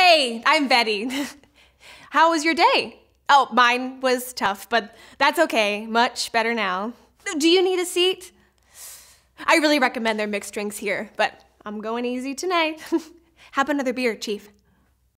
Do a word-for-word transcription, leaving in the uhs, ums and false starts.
Hey, I'm Betty. How was your day? Oh, mine was tough, but that's okay. Much better now. Do you need a seat? I really recommend their mixed drinks here, but I'm going easy tonight. Have another beer, Chief.